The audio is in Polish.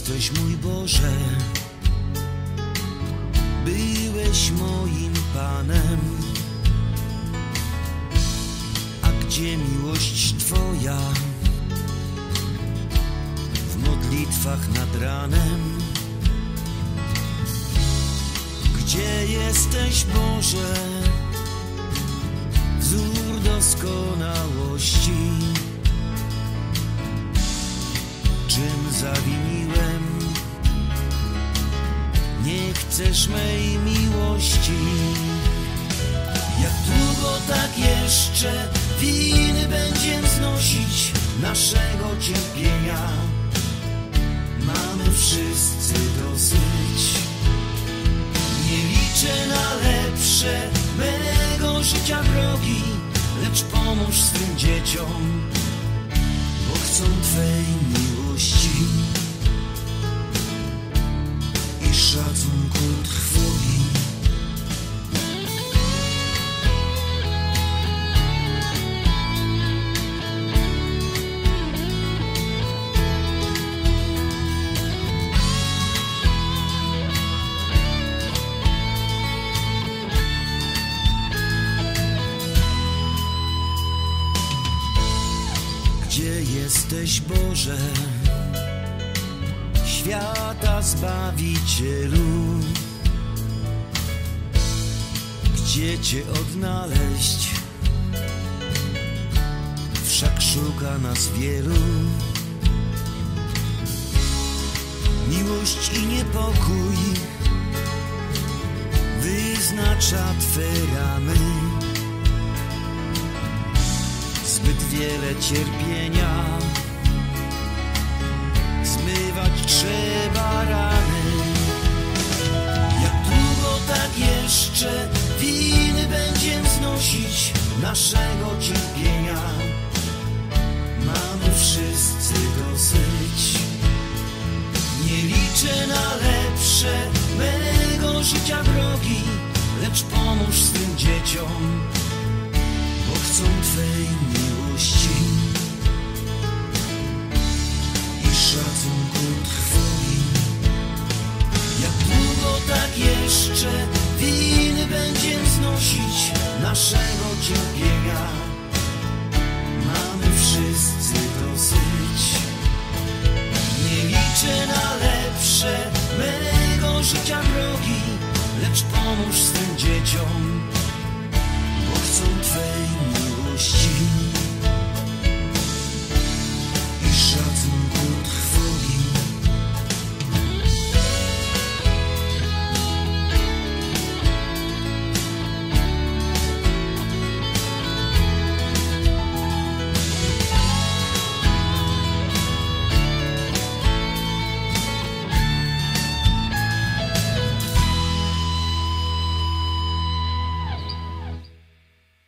jesteś, mój Boże, byłeś moim Panem. A gdzie miłość Twoja w modlitwach nad ranem? Gdzie jesteś, Boże, wzór doskonałości? Czym zawiniłem? Nie chcesz mej miłości. Jak długo tak jeszcze winy będziem znosić naszego cierpienia? Mamy wszyscy dosyć. Nie liczę na lepsze mego życia drogi, lecz pomóż swym dzieciom, bo chcą Twej miłości i szacunku trwogi. Gdzie jesteś, Boże, świata Zbawicielu? Gdzie Cię odnaleźć? Wszak szuka nas wielu. Miłość i niepokój wyznacza Twe ramy. Zbyt wiele cierpienia, zmywać trzeba rany. Jak długo tak jeszcze winy będziem znosić naszego cierpienia? Mamy wszyscy dosyć. Nie liczę na lepsze mego życia drogi, lecz pomóż swym dzieciom, bo chcą Twej miłości i szacunku trwogi. Jak długo tak jeszcze winy będziem znosić naszego cierpienia? Mamy wszyscy dosyć. Nie liczę na lepsze mego życia drogi, lecz pomóż swym dzieciom,